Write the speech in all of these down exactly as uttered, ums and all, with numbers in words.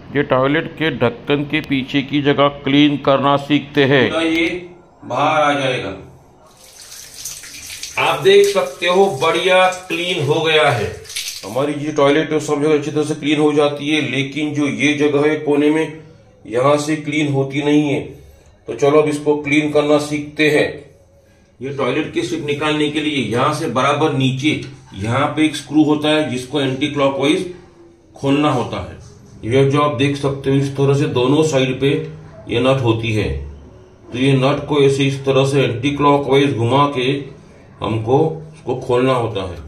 ये टॉयलेट के ढक्कन के पीछे की जगह क्लीन करना सीखते हैं। ये बाहर आ जाएगा, आप देख सकते हो बढ़िया क्लीन हो गया है। हमारी ये टॉयलेट है सब जगह अच्छी तरह से क्लीन हो जाती है, लेकिन जो ये जगह है कोने में यहाँ से क्लीन होती नहीं है। तो चलो अब इसको क्लीन करना सीखते हैं। ये टॉयलेट की स्लिप निकालने के लिए यहाँ से बराबर नीचे यहाँ पे एक स्क्रू होता है जिसको एंटी क्लॉकवाइज खोलना होता है। ये जो आप देख सकते हो इस तरह से दोनों साइड पे ये नट होती है। तो ये नट को ऐसे इस तरह से एंटी क्लॉकवाइज घुमा के हमको उसको खोलना होता है,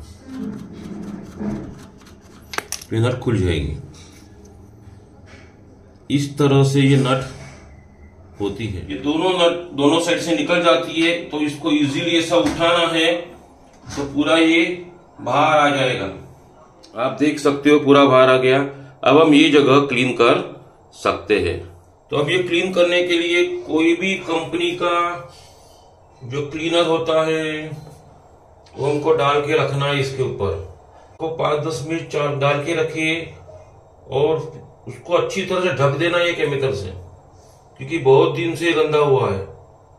ये नट खुल जाएगी। इस तरह से ये नट होती है। ये दोनों नट दोनों साइड से निकल जाती है, तो इसको इजीली ऐसा उठाना है तो पूरा ये बाहर आ जाएगा। आप देख सकते हो पूरा बाहर आ गया। अब हम ये जगह क्लीन कर सकते हैं। तो अब ये क्लीन करने के लिए कोई भी कंपनी का जो क्लीनर होता है वो हमको डाल के रखना है इसके ऊपर। को पाँच दस मिनट डाल के रखिए और उसको अच्छी तरह से ढक देना ये केमिकल से, क्योंकि बहुत दिन से गंदा हुआ है।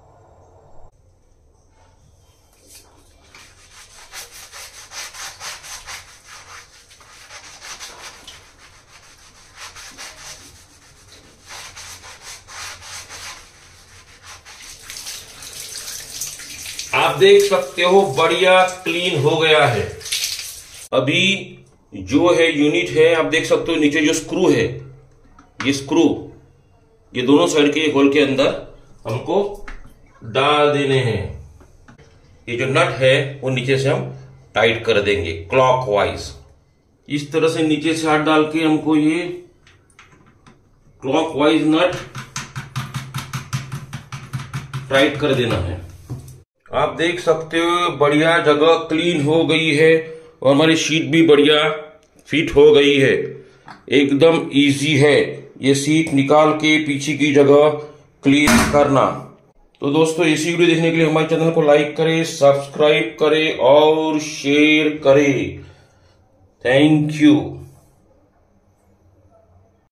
आप देख सकते हो बढ़िया क्लीन हो गया है। अभी जो है यूनिट है आप देख सकते हो नीचे जो स्क्रू है, ये स्क्रू ये दोनों साइड के होल के अंदर हमको डाल देने हैं। ये जो नट है वो नीचे से हम टाइट कर देंगे क्लॉकवाइज। इस तरह से नीचे से हाथ डाल के हमको ये क्लॉकवाइज नट टाइट कर देना है। आप देख सकते हो बढ़िया जगह क्लीन हो गई है और हमारी शीट भी बढ़िया फिट हो गई है। एकदम इजी है ये सीट निकाल के पीछे की जगह क्लीन करना। तो दोस्तों इसी वीडियो देखने के लिए हमारे चैनल को लाइक करें, सब्सक्राइब करें और शेयर करें। Thank you.